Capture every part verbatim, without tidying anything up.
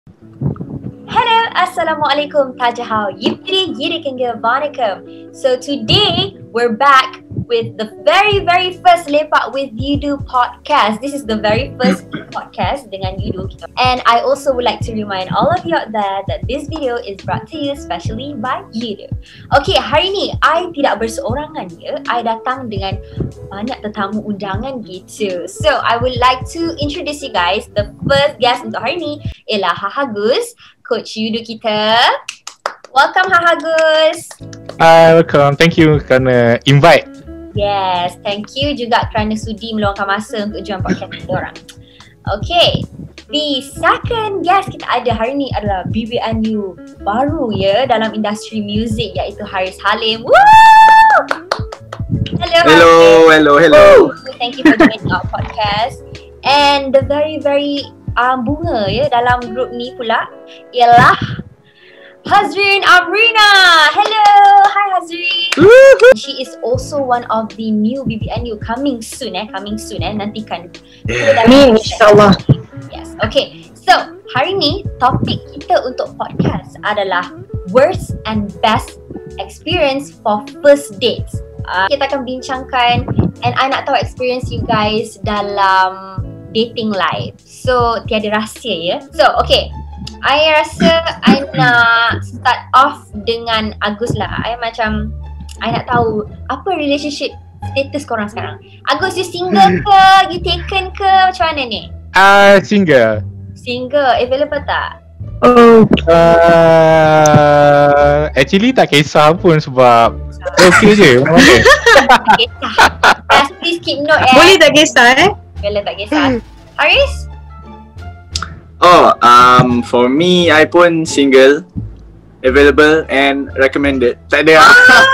Hello, Assalamualaikum, Tajahau, Yipri, Yirikinga, Vanakkam. So today, we're back with the very, very first Lepak with Yudu podcast. This is the very first podcast dengan Yudu. And I also would like to remind all of you out there that this video is brought to you specially by Yudu. Okay, hari ni, I tidak berseorangan ya. I datang dengan banyak tetamu undangan gitu. So, I would like to introduce you guys. The first guest untuk hari ni ialah Hahagus, Coach Yudu kita. Welcome Hahagus. Hi, welcome. Thank you kerana invite. Yes, thank you juga kerana sudi meluangkan masa untuk join podcast kita orang. Okay, the second guest kita ada hari ni adalah B B N U baru ya dalam industri muzik, iaitu Haris Halim. Woo! Hello, hello, hello, hello. Thank you for joining our podcast. And the very very um, bunga ya dalam grup ni pula ialah Hazrin Amrina. Hello, hi Hazrin. Woo-hoo. She is also one of the new B B N U coming soon eh, coming soon eh. Nantikan. Yeah. Amin, insyaAllah. Yes, okay. So, hari ni topik kita untuk podcast adalah worst and best experience for first dates. Uh, kita akan bincangkan and I nak tahu experience you guys dalam dating life. So, tiada rahsia ya. So, okay. I rasa I nak start off dengan Agus lah. I macam, I nak tahu apa relationship status korang sekarang. Agus, you single ke? You taken ke? Macam mana ni? Ah, uh, single. Single, available tak? Oh. Uh, actually tak kisah pun sebab okay je. Okay. Tak kisah. Yes, please keep note eh. Boleh tak kisah eh? Boleh tak kisah. Haris? Oh, um, for me, I pun single, available and recommended. Tak ada.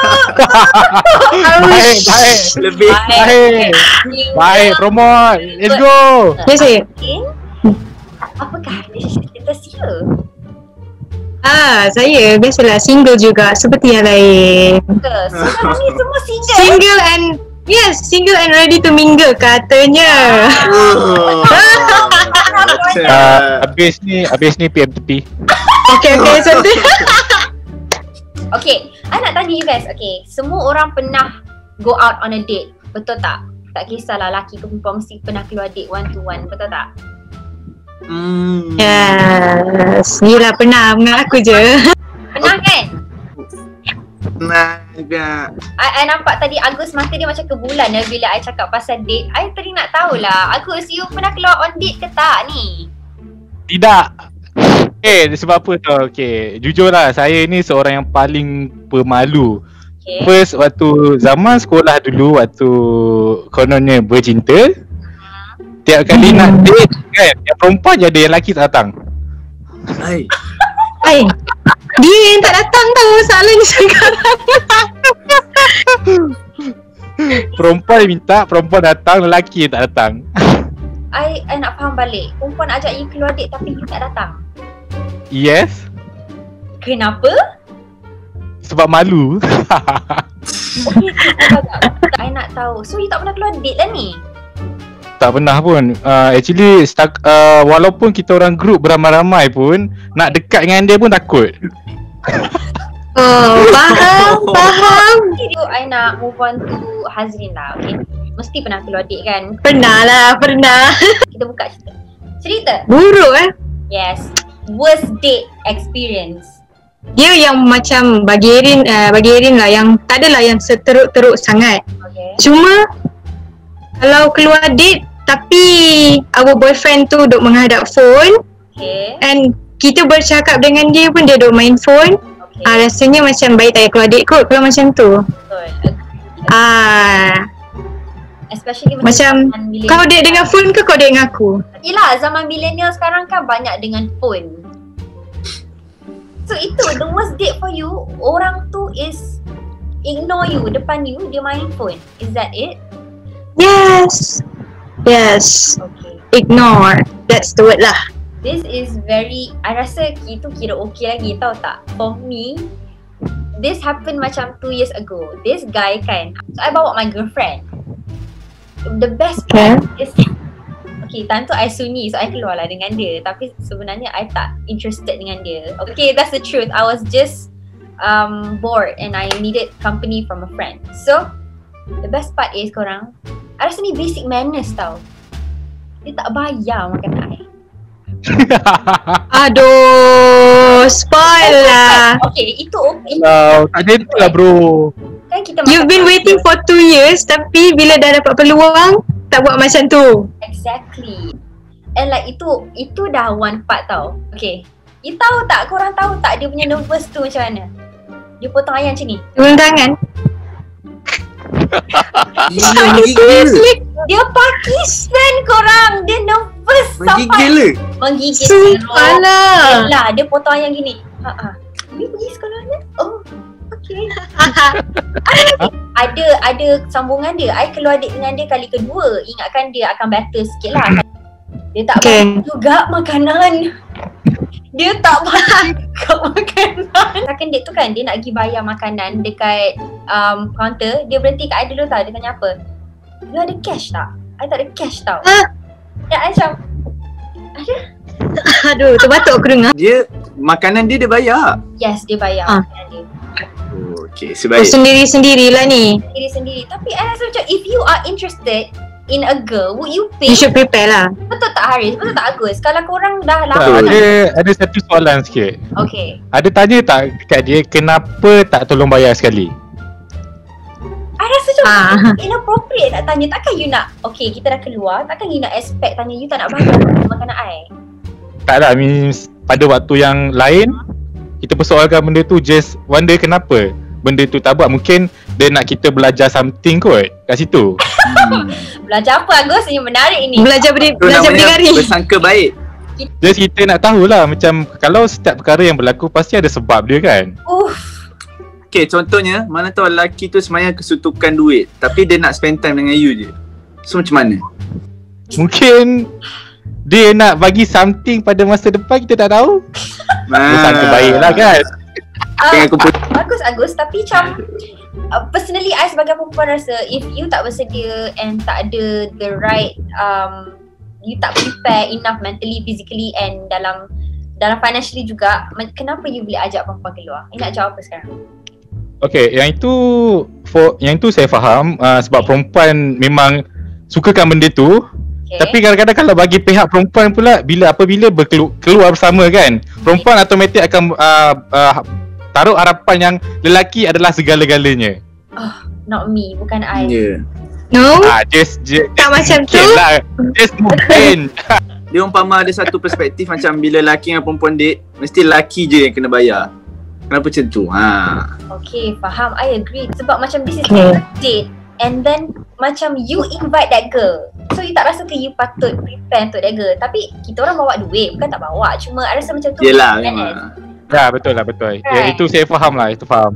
Baik, baik. Lebih. Baik. Baik, promote. Let's go. Yes, saya. Apakah relationship status you? Ah, saya biasalah single juga seperti yang lain. So, sekarang ni semua single. Single and yes, single and ready to mingle katanya. Oh. Uh, habis ni, habis ni P M T P. Okay, okay, seperti. Okay, I nak tanya you guys. Okay, semua orang pernah go out on a date, betul tak? Tak kisahlah lelaki ke perempuan, mesti pernah keluar date one to one, betul tak? Hmm. Yes, yelah pernah dengan aku je. Pernah kan? Nah, juga. I, I nampak tadi Agus mata dia macam ke bulan ya bila I cakap pasal date. I tadi nak tahulah, Agus, you pernah keluar on date ke tak ni? Tidak. Eh, sebab apa tau? Okay, jujur lah, saya ni seorang yang paling pemalu. Okay. First, waktu zaman sekolah dulu, waktu kononnya bercinta, tiap kali nak date kan, yang perempuan je ada, yang lelaki tak datang. Hai. Hai, dia yang tak datang tau masalahnya sekarang. Perempuan minta, perempuan datang, lelaki tak datang. I, I nak faham balik, perempuan ajak you keluar date tapi you tak datang. Yes. Kenapa? Sebab malu. Okay, okay, I nak tahu. So you tak pernah keluar date lah ni? Tak pernah pun. uh, Actually stuck, uh, walaupun kita orang group beramai-ramai pun, nak dekat dengan dia pun takut. Oh, faham, faham. So I nak move on to Hazrin lah. Okay, mesti pernah keluar date kan? Pernah lah, pernah. Kita buka cerita. Cerita? Buruk eh. Yes. Worst date experience. Dia yang macam bagi Erin, uh, bagi Erin lah yang tak adalah yang seteruk-teruk sangat. Okay. Cuma kalau keluar date tapi our boyfriend tu duk menghadap phone Okay. and kita bercakap dengan dia pun dia duk main phone. Okay. Ah, rasanya macam baik tak payah keluar date kot kalau macam tu. Betul. Agree. Ah, Especially macam zaman millennial. kau date dengan phone ke kau date dengan aku? Yelah, zaman millennial sekarang kan banyak dengan phone. So itu the worst date for you, orang tu is ignore you depan you, dia main phone. Is that it? Yes. Yes. Okay. Ignore. That's the word lah. This is very, I rasa itu kira okay lagi, tahu tak? For me, this happened macam two years ago. This guy kan, so I bawa my girlfriend. The best Okay. part is, Okay, time tu I sunyi, so I keluar lah dengan dia. Tapi sebenarnya I tak interested dengan dia. Okay, that's the truth. I was just um, bored and I needed company from a friend. So, the best part is korang, I rasa ni basic manners tau. Dia tak bayar makanan I. Aduh, spoil lah. Okay, itu okay. Kalau tak ada tu lah bro. Kan kita You've been waiting for two years tapi bila dah dapat peluang, tak buat macam tu. Exactly. And like itu, itu dah one part tau. Okay, you tahu tak, korang tahu tak dia punya nervous tu macam mana? Dia potong ayam macam ni. Turun tangan. Menggigil. Dia Pakistan korang. Dia nervous Menggigil sampai le. menggigil. Sumpah lah. Yelah, dia potong ayam gini. Ha-ha. Dia pergi sekolah ni? Oh, okay. Ada ada sambungan dia. I keluar date dengan dia kali kedua. Ingatkan dia akan better sikit lah. Dia tak Okay. bagi juga makanan. Dia tak bagi juga makanan. Second date tu kan, dia nak pergi bayar makanan dekat um, counter. Dia berhenti kat I dulu tau. Dia tanya apa? You ada cash tak? I tak ada cash tau. Ha? Ya, I macam ada? Aduh, terbatuk aku dengar. Dia makanan dia dia bayar. Yes, dia bayar Ah. makanan dia. Oh, okay, Oh, sebaik. sendiri-sendirilah ni. Sendiri-sendiri. Tapi I rasa macam if you are interested in a girl, would you pay? You should prepare lah. Betul tak Haris? Betul tak Agus? Kalau korang dah Tak, lama nak... ada, ada satu soalan sikit. Okay. Ada tanya tak kat dia kenapa tak tolong bayar sekali? I rasa macam Ah. inappropriate nak tanya. Takkan you nak, okay kita dah keluar, takkan you nak expect tanya you tak nak bayar makanan I? Tak lah, means pada waktu yang lain kita persoalkan benda tu, just wonder kenapa benda tu tak buat. Mungkin dia nak kita belajar something kot kat situ. Hmm. Belajar apa Agus? Ini menarik ini. Belajar beri, Tu belajar namanya berdikari. bersangka baik. Just kita nak tahulah macam kalau setiap perkara yang berlaku pasti ada sebab dia kan. Uff. Okay, contohnya mana tahu lelaki tu sebenarnya kesutukan duit tapi dia nak spend time dengan you je. So macam mana? Mungkin dia nak bagi something pada masa depan, kita tak tahu. Bersangka baik lah kan. Tengah kumpul. Bagus Agus. Tapi macam uh, personally I sebagai perempuan rasa if you tak bersedia and tak ada the right um, you tak prepare enough mentally, physically and dalam dalam financially juga, kenapa you boleh ajak perempuan keluar? You nak jawab apa sekarang? Okay, yang itu for yang itu saya faham uh, sebab perempuan memang sukakan benda tu. Okay. Tapi kadang-kadang kalau bagi pihak perempuan pula, bila apabila berkelu- keluar bersama kan, perempuan automatik akan uh, uh, taruh harapan yang lelaki adalah segala-galanya. Oh, not me, bukan I. Ya. No? Ah, just, just Tak macam tu. lah. Just mungkin. Dia umpama ada satu perspektif macam bila lelaki dengan perempuan date, mesti lelaki je yang kena bayar. Kenapa macam tu? Ha. Okay, faham. I agree. Sebab macam this is Okay. a date and then macam you invite that girl. So you tak rasa ke you patut prepare untuk that girl. Tapi kita orang bawa duit, bukan tak bawa. Cuma I rasa macam tu. Yelah fairness. memang. Ya, betul lah, betul. Ya, Right. itu saya faham lah, itu faham.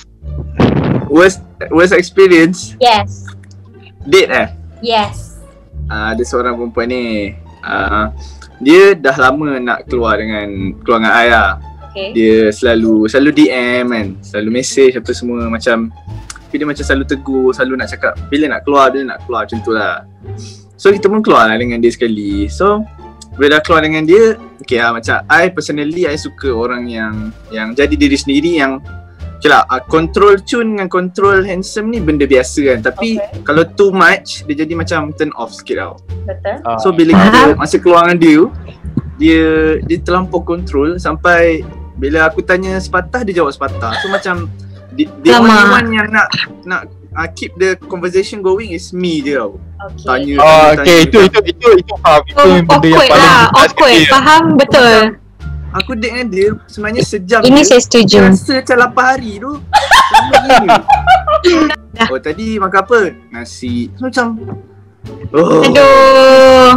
Worst worst experience Yes. date eh. Yes. Uh, ada seorang perempuan ni. Uh, dia dah lama nak keluar dengan keluar dengan I lah. Okay. Dia selalu selalu D M kan, selalu message apa semua macam, tapi dia macam selalu tegur, selalu nak cakap bila nak keluar, bila nak keluar macam tu lah. So kita pun keluar lah dengan dia sekali. So bila dah keluar dengan dia, okay lah macam I personally I suka orang yang yang jadi diri sendiri, yang okay lah, uh, control cun dengan control handsome ni benda biasa kan. Tapi Okay. kalau too much, dia jadi macam turn off sikit tau. Betul. Ah. So bila kita masa keluar dengan dia, dia dia terlampau control sampai bila aku tanya sepatah dia jawab sepatah. So macam the, the Lama. only one yang nak nak uh, keep the conversation going is me je tau. Okay. Tanya, Oh, tanya, okay, tanya. itu itu itu itu faham. Itu Oh, benda yang awkward paling lah. jelas Awkward. sekali. Faham betul. Aku date dengan dia sebenarnya sejam Ini je. saya setuju. Rasa macam lapan hari tu. Lama gila. Oh tadi makan apa? Nasi. So macam oh. Aduh.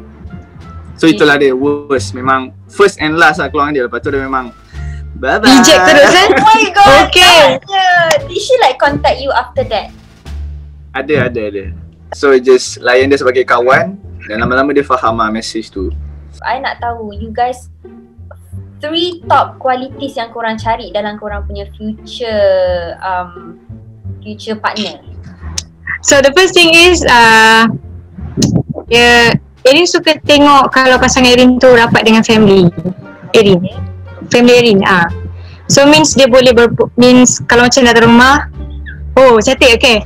So itulah dia worst. Memang first and last lah keluar dengan dia. Lepas tu dia memang bye bye. Eject terus kan? Oh my god. Okay. Yeah. Did she like contact you after that? Ada ada ada. So just layan dia sebagai kawan dan lama-lama dia faham lah message tu. I nak tahu you guys three top qualities yang korang cari dalam korang punya future um future partner. So the first thing is uh, dia Erin suka tengok kalau pasangan Erin tu rapat dengan family Erin. Family Erin ah. So means dia boleh ber, means kalau macam datang rumah, oh cantik okay.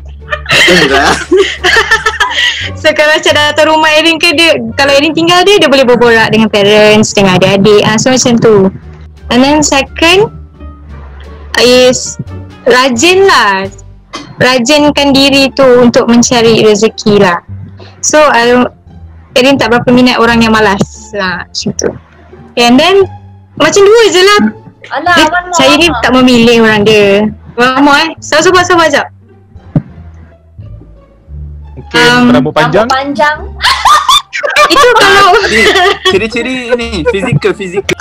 So kalau macam datang rumah Erin ke dia, kalau Erin tinggal dia, dia boleh berborak dengan parents, dengan adik-adik ah. So macam tu. And then second is rajin lah. Rajinkan diri tu untuk mencari rezeki lah. So I, Erin tak berapa minat orang yang malas lah macam tu. And then macam dua je lah. Alah, dia, one more, saya ni tak memilih orang dia. One more eh. Sabar-sabar sekejap. Mungkin Um, rambut panjang. Rambut panjang. Itu kalau Ni, ciri-ciri ni fizikal fizikal.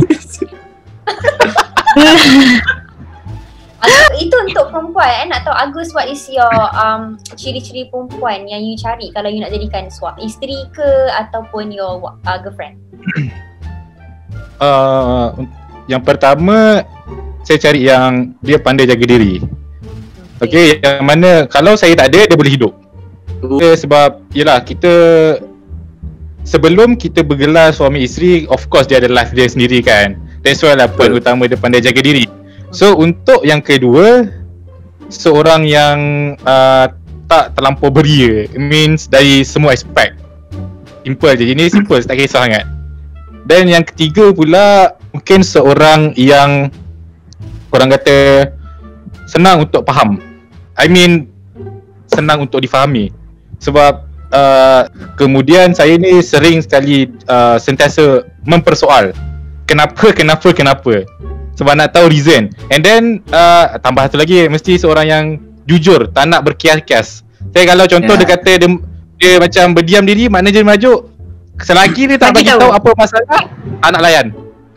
Agus, itu untuk perempuan. I nak tahu Agus, what is your um, ciri-ciri perempuan yang you cari kalau you nak jadikan suami, isteri ke ataupun your uh, girlfriend? Uh, yang pertama, saya cari yang dia pandai jaga diri. Okay, yang mana kalau saya tak ada, dia boleh hidup. Dia, sebab yelah kita sebelum kita bergelar suami isteri, of course dia ada life dia sendiri kan. That's why lah point utama dia pandai jaga diri. So untuk yang kedua, seorang yang uh, tak terlampau beria, means dari semua aspek. Simple je, ini simple, tak kisah sangat. Dan yang ketiga pula, mungkin seorang yang orang kata senang untuk faham. I mean senang untuk difahami. Sebab uh, kemudian saya ni sering sekali uh, sentiasa mempersoal kenapa, kenapa, kenapa. Sebab nak tahu reason. And then uh, tambah satu lagi, mesti seorang yang jujur, tak nak berkias-kias. Saya kalau contoh yeah. dia kata dia, dia macam berdiam diri, maknanya dia merajuk. Selagi dia tak bagi tahu apa masalah, tak nak layan.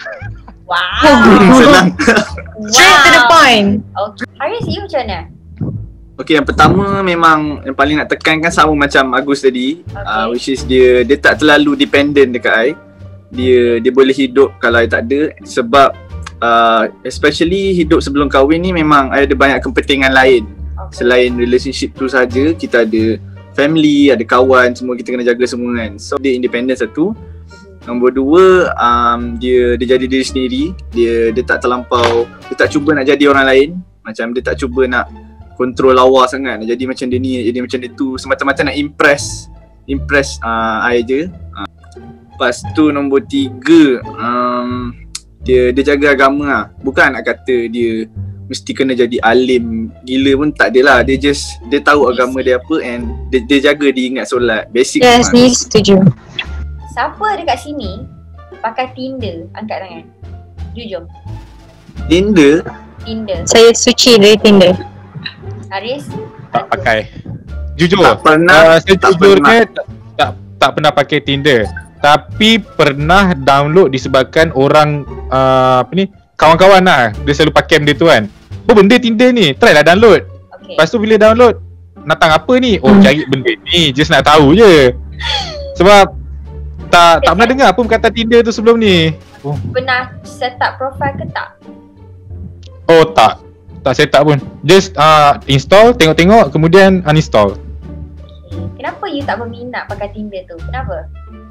Wow. Senang. straight to the point. Okay. Haris, you macam mana? Okay, yang pertama memang yang paling nak tekankan sama macam Agus tadi, Okay. uh, which is dia dia tak terlalu dependent dekat I. Dia dia boleh hidup kalau I tak ada, sebab uh, especially hidup sebelum kahwin ni memang I ada banyak kepentingan lain. Okay. Selain relationship tu saja, kita ada family, ada kawan, semua kita kena jaga semua kan. So dia independent satu. Nombor dua, um, dia dia jadi diri sendiri. Dia dia tak terlampau, dia tak cuba nak jadi orang lain. Macam dia tak cuba nak kontrol lawa sangat, nak jadi macam dia ni, jadi macam dia tu, semata-mata nak impress impress uh, I je. Uh. Lepas tu nombor tiga, um, dia dia jaga agama lah. Bukan nak kata dia mesti kena jadi alim gila pun, tak adalah. Dia just, dia tahu agama dia apa, and dia, dia jaga dia ingat solat. Basic. Yes, ni setuju. Siapa dekat sini pakai Tinder? Angkat tangan. Jujur. Tinder, Tinder. Saya suci dari Tinder. Haris? Tak pakai. Jujur. tak pernah, Uh, saya tak jujurnya pernah. tak, tak tak pernah pakai Tinder. Tapi pernah download disebabkan orang uh, apa ni, kawan-kawan lah, dia selalu pakai benda tu kan. Oh benda Tinder ni, try lah download. Okay. Lepas tu bila download, natang apa ni? Oh cari benda ni, just nak tahu je. Sebab tak tak pernah dengar pun kata Tinder tu sebelum ni. Oh, Pernah set up profile ke tak? oh tak. Tak set up pun. Just uh, install, tengok-tengok, kemudian uninstall. Okay. Kenapa you tak berminat pakai Tinder tu? Kenapa?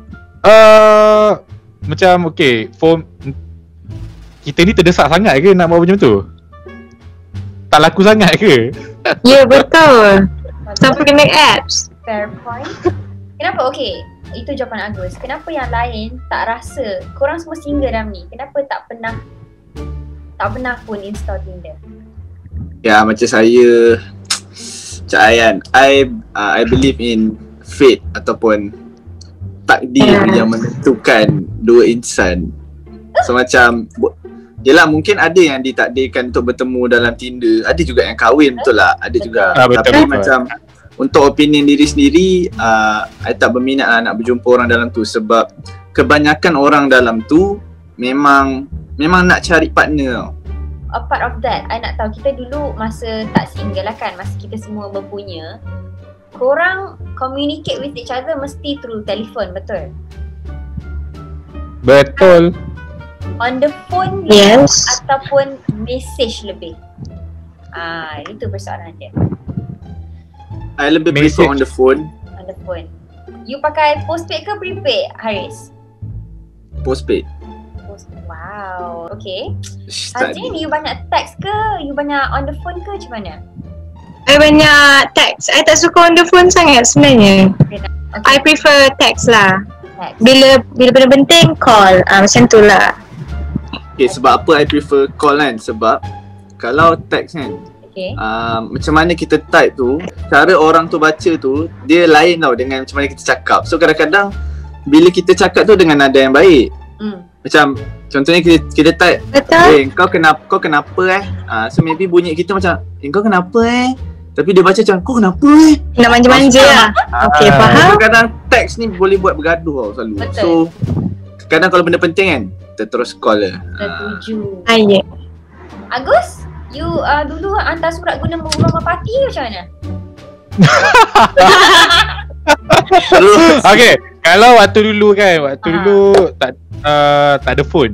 Uh, macam okay, for kita ni terdesak sangat ke nak buat macam tu? Tak laku sangat ke? Ya, betul. Sampai kena apps. Fair point. Kenapa? Okay, itu jawapan Agus. Kenapa yang lain tak rasa, korang semua single dalam ni, kenapa tak pernah tak pernah pun install Tinder? ya macam saya, Cak Ayan, I uh, I believe in fate ataupun takdir Yeah. yang menentukan dua insan. So macam bu- yelah, mungkin ada yang ditakdirkan untuk bertemu dalam Tinder, ada juga yang kahwin, betul lah, ada juga. Ah, betul, Tapi betul. macam untuk opinion diri sendiri, uh, I tak berminat lah nak berjumpa orang dalam tu, sebab kebanyakan orang dalam tu memang memang nak cari partner tau. A part of that, I nak tahu, kita dulu masa tak single lah kan, masa kita semua berpunya, korang communicate with each other mesti through telefon, betul? Betul. On the phone Yes. ataupun message lebih? Ah, itu persoalan dia. I lebih Message. prefer on the phone. On the phone. You pakai postpaid ke prepaid, Haris? Postpaid. Postpaid. Wow. Okay. Shh, tak Hazrin, ada. you banyak text ke? You banyak on the phone ke macam mana? I banyak text. I tak suka on the phone sangat sebenarnya. Okay. I prefer text lah. Text. Bila bila benda penting call. Ah macam tu lah. Okay, sebab apa I prefer call kan? Sebab kalau text kan, Okay. uh, macam mana kita type tu, cara orang tu baca tu, dia lain tau dengan macam mana kita cakap. So kadang-kadang bila kita cakap tu dengan nada yang baik, Hmm. macam contohnya kita kita type, Betul? eh kau kenapa kau kenapa eh? Uh, so maybe bunyi kita macam, eh kau kenapa eh? Tapi dia baca macam, kau kenapa eh? Nak manja-manja lah. Okay, Ah, faham? so kadang teks ni boleh buat bergaduh tau selalu. Betul. So kadang kalau benda penting kan, kita terus call je. Ah. Setuju. Ah, ya. Agus, you uh, dulu hantar surat guna berubah merpati macam mana? Terus Okay, kalau waktu dulu kan, waktu Ah. dulu tak uh, tak ada phone.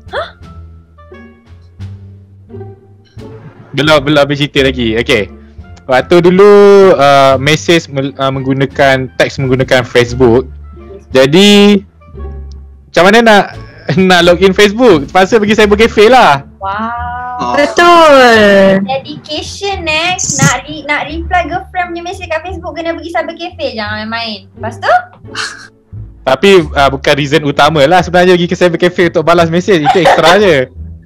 Belum belum habis cerita lagi. Okay. Waktu dulu uh, message uh, menggunakan teks menggunakan Facebook. Jadi macam mana nak nak login Facebook? Terpaksa pergi cyber cafe lah. Wow. Oh. Betul. Dedication eh. Nak re, nak reply girlfriend punya message kat Facebook kena pergi cyber cafe, jangan main-main. Lepas tu? Tapi uh, bukan reason utama lah sebenarnya pergi ke cyber cafe untuk balas message. Itu extra je.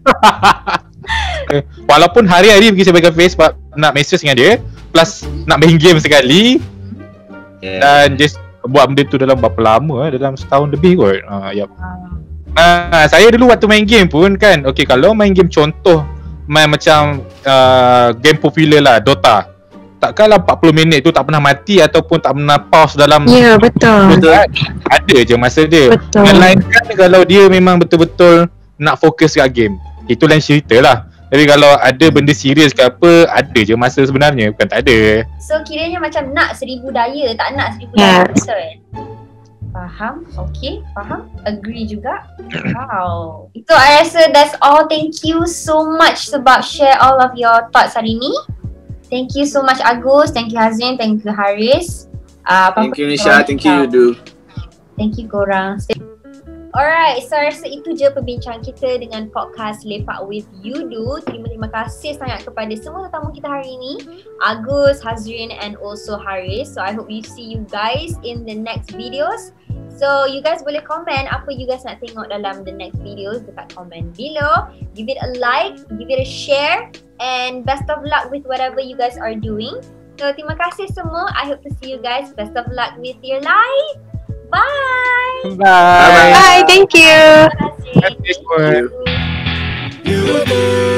Walaupun hari-hari pergi cyber cafe sebab nak message dengan dia, plus nak main game sekali, yeah. dan just buat benda tu dalam berapa lama eh? Dalam setahun lebih kot. uh, yep. uh, Saya dulu waktu main game pun kan, okay, kalau main game contoh main macam uh, game popular lah, Dota, takkanlah empat puluh minit tu tak pernah mati ataupun tak pernah pause dalam. Ya, betul. Betul. Ada je masa dia. Betul. Melainkan kalau dia memang betul-betul nak fokus kat game, itu lain cerita lah. Tapi kalau ada benda serius ke apa, ada je masa sebenarnya, bukan tak ada. So kiranya macam nak seribu daya, tak nak seribu Yes. daya, betul eh? Faham? Okay, faham? Agree juga. Wow. Itu I rasa that's all. Thank you so much sebab share all of your thoughts hari ni. Thank you so much Agus, thank you Hazrin, thank you Haris. Uh, Thank you Nisha, thank you Yudu. Thank you korang. Stay. Alright, so I rasa itu je perbincangan kita dengan podcast Lepak with Yudu. Terima-terima kasih sangat kepada semua tetamu kita hari ini, Agus, Hazrin and also Haris. So I hope you see you guys in the next videos. So you guys boleh komen apa you guys nak tengok dalam the next videos dekat komen below. Give it a like, give it a share, and best of luck with whatever you guys are doing. So terima kasih semua. I hope to see you guys. Best of luck with your life. Bye. Bye. Bye, thank you. Terima kasih. Terima kasih semua. Thank you. You do.